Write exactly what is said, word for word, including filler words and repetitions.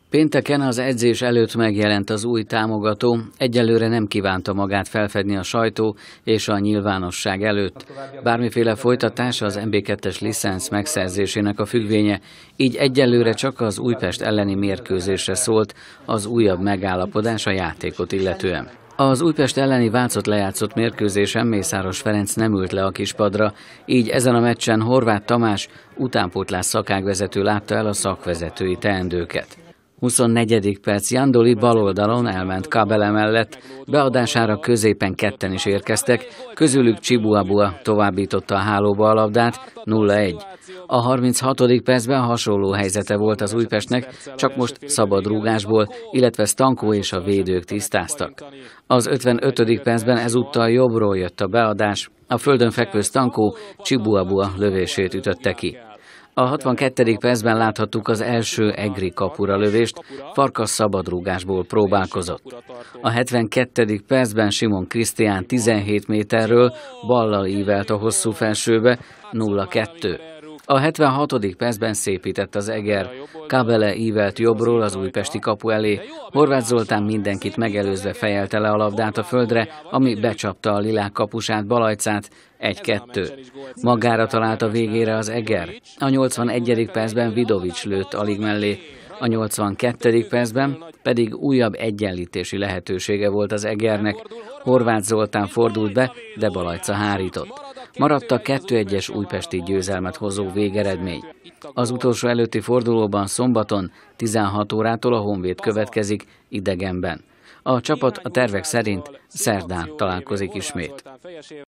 Pénteken az edzés előtt megjelent az új támogató, egyelőre nem kívánta magát felfedni a sajtó és a nyilvánosság előtt. Bármiféle folytatás az em bé kettes licenc megszerzésének a függvénye, így egyelőre csak az Újpest elleni mérkőzésre szólt az újabb megállapodás a játékot illetően. Az Újpest elleni Vácot lejátszott mérkőzésen Mészáros Ferenc nem ült le a kispadra, így ezen a meccsen Horváth Tamás utánpótlás szakágvezető látta el a szakvezetői teendőket. huszonnegyedik perc, Jandoli baloldalon elment Kabele mellett, beadására középen ketten is érkeztek, közülük Csibuabua továbbította a hálóba a labdát, nulla egy. A harminchatodik percben hasonló helyzete volt az Újpestnek, csak most szabad rúgásból, illetve Stankó és a védők tisztáztak. Az ötvenötödik percben ezúttal jobbról jött a beadás, a földön fekvő Stankó Csibuabua lövését ütötte ki. A hatvankettedik percben láthattuk az első egri kapura lövést, Farkas szabadrúgásból próbálkozott. A hetvenkettedik percben Simon Krisztián tizenhét méterről ballal ívelt a hosszú felsőbe, nulla kettő. A hetvenhatodik percben szépített az Eger, Kabele ívelt jobbról az újpesti kapu elé, Horváth Zoltán mindenkit megelőzve fejelte le a labdát a földre, ami becsapta a lilák kapusát, Balajcát, egy kettő. Magára talált a végére az Eger. A nyolcvanegyedik percben Vidovics lőtt alig mellé, a nyolcvankettedik percben pedig újabb egyenlítési lehetősége volt az Egernek. Horváth Zoltán fordult be, de Balajca hárított. Maradt a kettő egyes újpesti győzelmet hozó végeredmény. Az utolsó előtti fordulóban szombaton tizenhat órától a Honvéd következik idegenben. A csapat a tervek szerint szerdán találkozik ismét.